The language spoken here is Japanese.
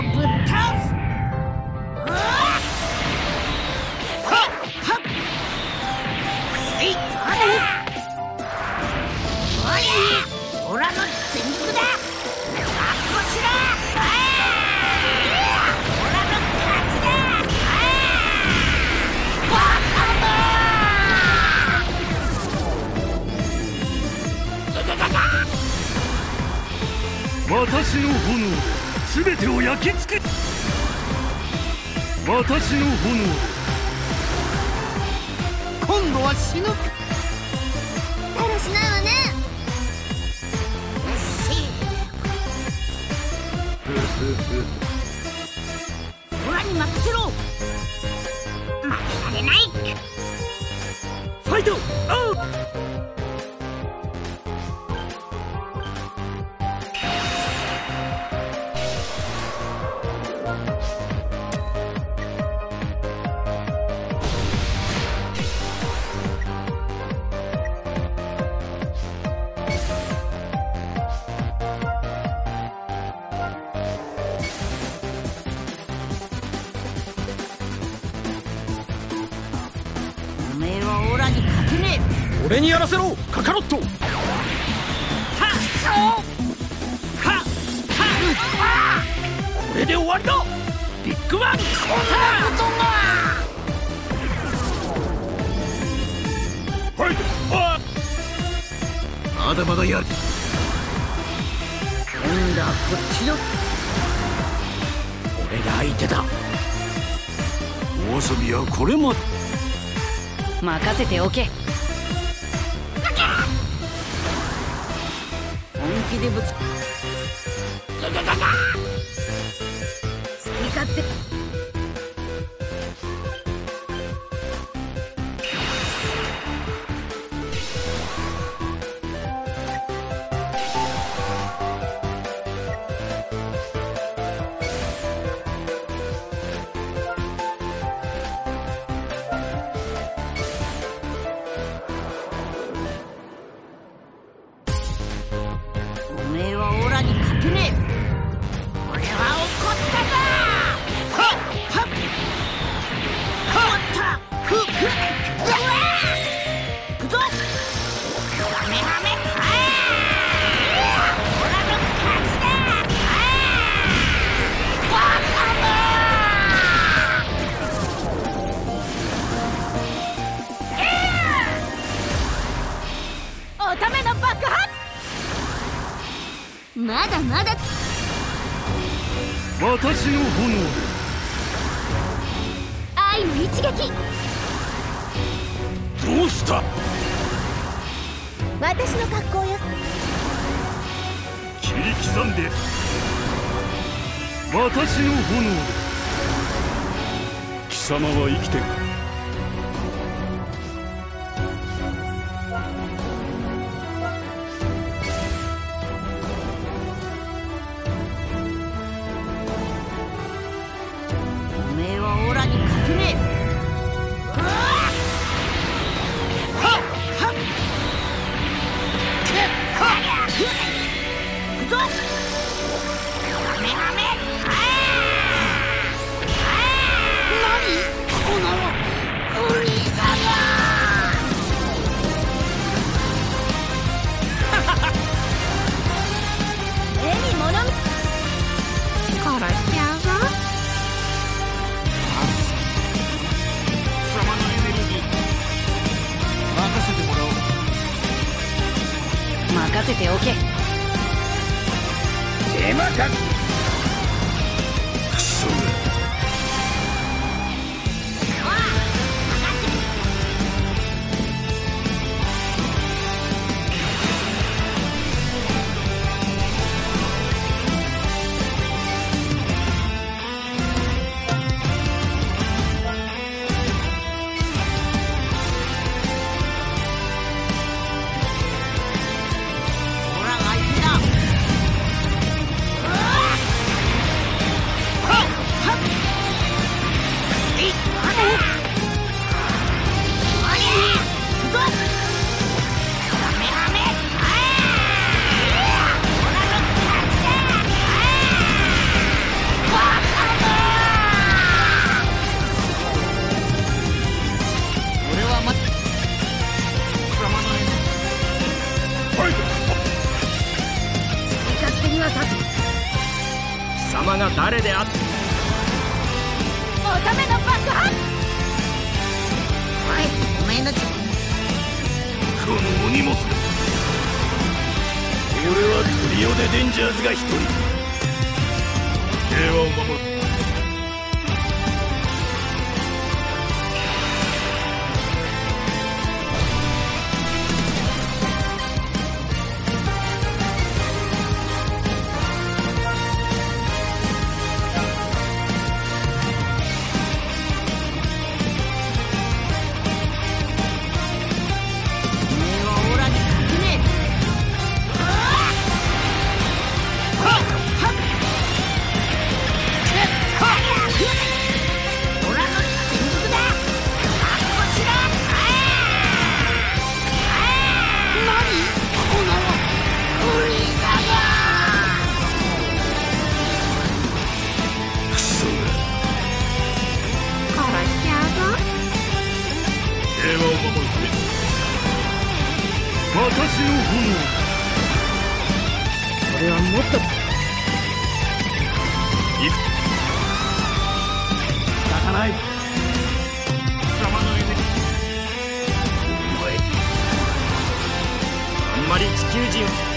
ぶっ倒す。オラの全力だ。こちら。オラの勝ちだ。バカだ。私の炎ですべてを焼き尽く。私の炎。 今度は死ぬ。 だらしないわね。 オラに任せろ。負けられない。 ファイトアウト。 おめえはオラに勝てねえ。 俺にやらせろカカロット。 はっそうはっこれで終わりだビッグバン。 こんなことが。 ファイトまだまだやる。 今度はこっちの。 俺が相手だ。お遊びはこれまで。 任せておけ。本気でぶつ。好き勝手。おめえはオラに勝てねえ。俺は怒ったぞ。はっはっはったふっうわ行くぞ。ハメハメオラの勝ちだ。バカだ。おための爆発。 まだまだ。 私の炎で。 愛の一撃。 どうした。 私の格好よ。 切り刻んで。私の炎で。貴様は生きてる。 おめえはオラに勝てねえ。行くぞ。ハメハメ何このお兄さんが。 目に物見。殺しちゃうぞ。 貴様のエネルギー任せてもらおう。 任せておけ。 手間か。クソが。 オラが相手だ。 が誰であっておための爆発。 おい、お前のこの鬼も俺はトリオでデンジャーズが一人平和を守る。平和を守るために私の炎。 俺はもっと行く。仕方ない。貴様のエネルギー。お前あんまり地球人